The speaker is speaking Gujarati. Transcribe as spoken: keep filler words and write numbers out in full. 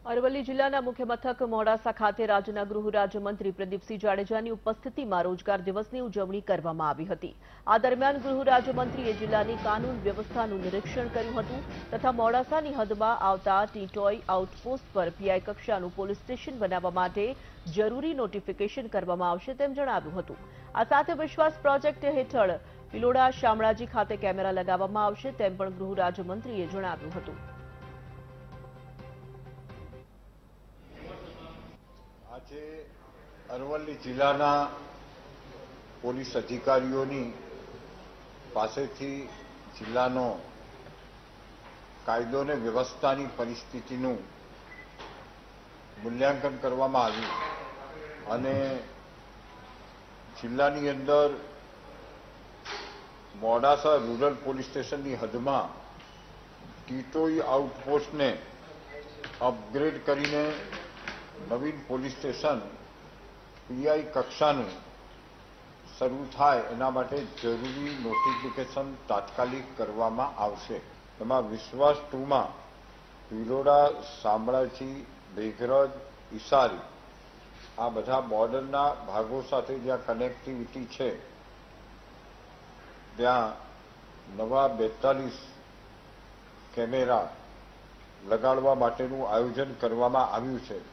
અરવલ્લી જિલ્લાના મુખ્ય મથક મોડાસા ખાતે રાજ્યના ગૃહ રાજ્યમંત્રી પ્રદીપસિંહ જાડેજાની ઉપસ્થિતિમાં રોજગાર દિવસની ઉજવણી કરવામાં આવી હતી। આ દરમિયાન ગૃહ રાજ્યમંત્રીએ જિલ્લાની કાનૂન વ્યવસ્થાનું નિરીક્ષણ કર્યું હતું તથા મોડાસાની હદમાં આવતા ટીટોઈ આઉટપોસ્ટ પર પીઆઈ કક્ષાનું પોલીસ સ્ટેશન બનાવવા માટે જરૂરી નોટિફિકેશન કરવામાં આવશે તેમ જણાવ્યું હતું। આ સાથે વિશ્વાસ પ્રોજેક્ટ હેઠળ પિલોડા શામળાજી ખાતે કેમેરા લગાવવામાં આવશે તેમ પણ ગૃહ રાજ્યમંત્રીએ જણાવ્યું હતું। આજે અરવલ્લી જિલ્લાના પોલીસ અધિકારીઓની પાસેથી જિલ્લાનો કાયદો અને વ્યવસ્થાની પરિસ્થિતિનું મૂલ્યાંકન કરવામાં આવ્યું અને જિલ્લાની અંદર મોડાસા રૂરલ પોલીસ સ્ટેશનની હદમાં ટીટોઈ આઉટપોસ્ટને અપગ્રેડ કરીને નવીન પોલીસ સ્ટેશન પીઆઈ કક્ષાનું શરૂ થાય એના માટે જરૂરી નોટિફિકેશન તાત્કાલિક કરવામાં આવશે। એમાં વિશ્વાસ ટુમાં ભિલોડા શામળાજી બેઘરજ ઈસારી આ બધા બોર્ડરના ભાગો સાથે જ્યાં કનેક્ટિવિટી છે ત્યાં નવા બેતાલીસ કેમેરા લગાડવા માટેનું આયોજન કરવામાં આવ્યું છે।